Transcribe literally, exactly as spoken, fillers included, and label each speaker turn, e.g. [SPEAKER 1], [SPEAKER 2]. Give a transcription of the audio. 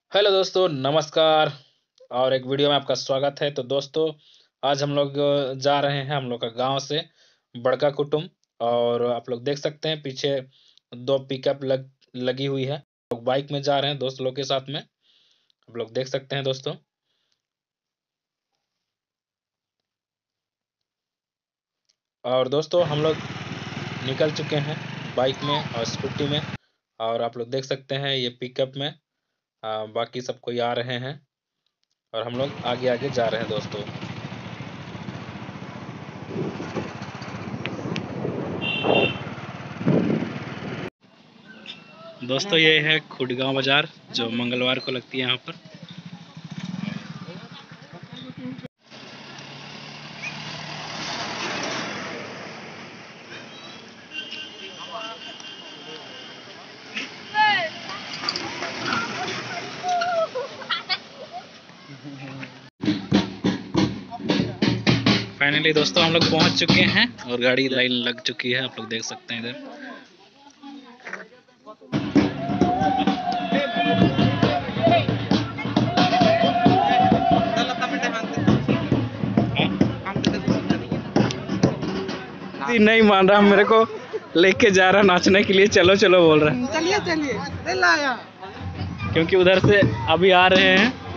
[SPEAKER 1] Hello दोस्तों, नमस्कार। और एक वीडियो में आपका स्वागत है। तो दोस्तों, आज हम लोग जा रहे हैं हम लोग का गांव से बड़का कुटुम। और आप लोग देख सकते हैं पीछे दो पिकअप लग लगी हुई है। लोग बाइक में जा रहे हैं दोस्त लोग के साथ में। आप लोग देख सकते हैं दोस्तों। और दोस्तों, हम लोग निकल चुके हैं बाइक में और स्कूटी में। और आप लोग देख सकते हैं ये पिकअप में आ, बाकी सब कोई आ रहे हैं और हम लोग आगे आगे जा रहे हैं दोस्तों। दोस्तों, ये है खुडगांव बाजार जो मंगलवार को लगती है यहाँ पर। फाइनली दोस्तों हम लोग पहुंच चुके हैं और गाड़ी लाइन लग चुकी है। आप लोग देख सकते हैं इधर। नहीं मान रहा, मेरे को लेके जा रहा नाचने के लिए। चलो चलो बोल रहा है।
[SPEAKER 2] चलिए चलिए
[SPEAKER 1] क्योंकि उधर से अभी आ रहे हैं